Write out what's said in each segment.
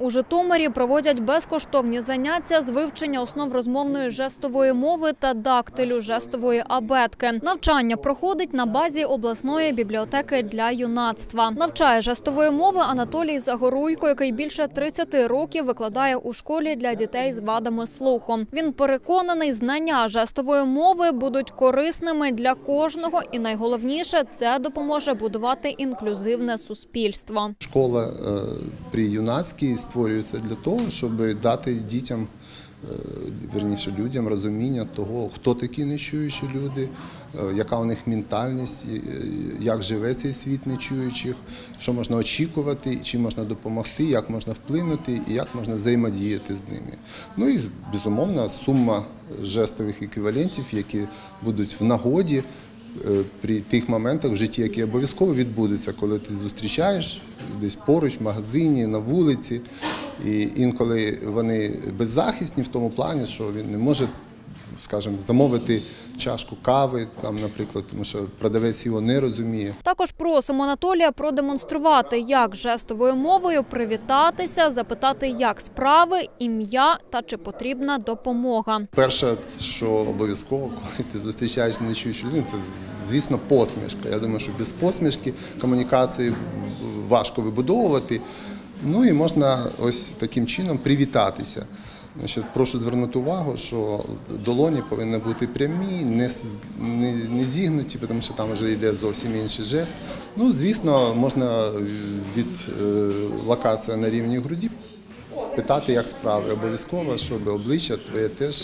У Житомирі проводять безкоштовні заняття з вивчення основ розмовної жестової мови та дактилю жестової абетки. Навчання проходить на базі обласної бібліотеки для юнацтва. Навчає жестової мови Анатолій Загоруйко, який більше 30 років викладає у школі для дітей з вадами слуху. Він переконаний, знання жестової мови будуть корисними для кожного і найголовніше – це допоможе будувати інклюзивне суспільство. Школа при юнацькій створюється для того, щоб дати дітям, вірніше людям, розуміння того, хто такі нечуючі люди, яка у них ментальність, як живе цей світ нечуючих, що можна очікувати, чим можна допомогти, як можна вплинути і як можна взаємодіяти з ними. Ну і, безумовно, сума жестових еквівалентів, які будуть в нагоді при тих моментах в житті, які обов'язково відбудуться, коли ти зустрічаєш десь поруч, в магазині, на вулиці. І інколи вони беззахисні в тому плані, що він не може, скажімо, замовити чашку кави, там, наприклад, тому що продавець його не розуміє. Також просимо Анатолія продемонструвати, як жестовою мовою привітатися, запитати, як справи, ім'я та чи потрібна допомога. Перше, що обов'язково, коли ти зустрічаєш нечуючу людину, це, звісно, посмішка. Я думаю, що без посмішки комунікації важко вибудовувати. Ну і можна ось таким чином привітатися. Значить, прошу звернути увагу, що долоні повинні бути прямі, не зігнуті, тому що там вже йде зовсім інший жест. Ну, звісно, можна від локації на рівні груді спитати, як справи. Обов'язково, щоб обличчя твоє теж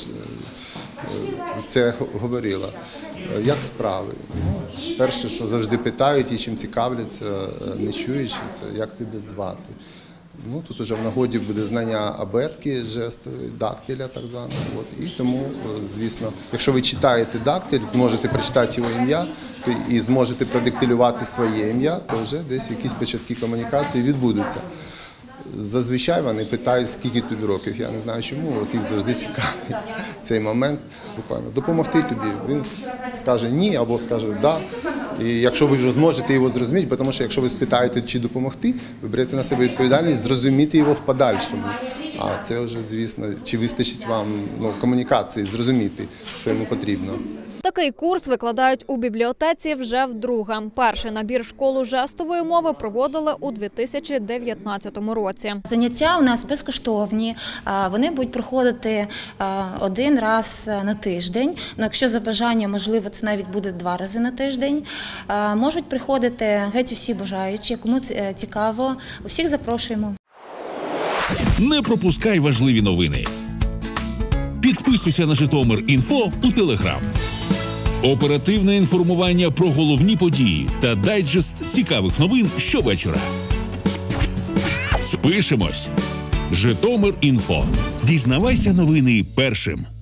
це говорило. Як справи? Перше, що завжди питають і чим цікавляться нечуючі, це як тебе звати. Ну, тут вже в нагоді буде знання абетки, жестової, дактиля так званого. І тому, звісно, якщо ви читаєте дактиль, зможете прочитати його ім'я і зможете продиктилювати своє ім'я, то вже десь якісь початки комунікації відбудуться. Зазвичай вони питають, скільки тобі років. Я не знаю чому, от їх завжди цікавить цей момент. Буквально допомогти тобі. Він скаже ні або скаже да. І якщо ви вже зможете його зрозуміти, тому що якщо ви спитаєте, чи допомогти, ви берете на себе відповідальність зрозуміти його в подальшому. А це вже, звісно, чи вистачить вам комунікації, зрозуміти, що йому потрібно. Такий курс викладають у бібліотеці вже вдруге. Перший набір в школу жестової мови проводили у 2019 році. Заняття у нас безкоштовні, вони будуть проходити один раз на тиждень. Ну, якщо за бажання, можливо, це навіть буде 2 рази на тиждень. Можуть приходити геть усі бажаючі, кому цікаво. Усіх запрошуємо. Не пропускай важливі новини. Підписуйся на Житомир.Інфо у Телеграм. Оперативне інформування про головні події та дайджест цікавих новин щовечора. Спишемось. Житомир.Інфо. Дізнавайся новини першим.